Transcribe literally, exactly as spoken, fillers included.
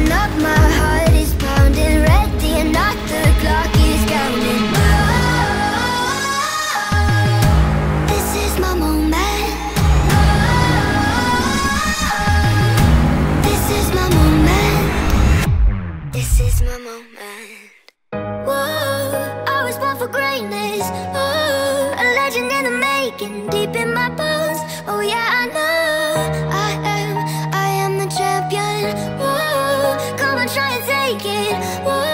waking up, my heart is pounding, ready or not, the clock is counting. This is my moment. This is my moment. This is my moment. Whoa, I was born for greatness. Oh, a legend in the making, deep in my bones. Oh yeah, I know I am, I am the champion. Whoa, come on, try and take it. Whoa.